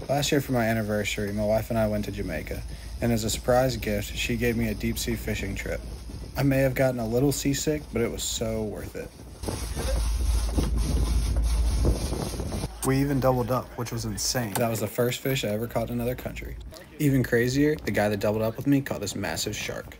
Last year for my anniversary, my wife and I went to Jamaica, and as a surprise gift, she gave me a deep-sea fishing trip. I may have gotten a little seasick, but it was so worth it. We even doubled up, which was insane. That was the first fish I ever caught in another country. Even crazier, the guy that doubled up with me caught this massive shark.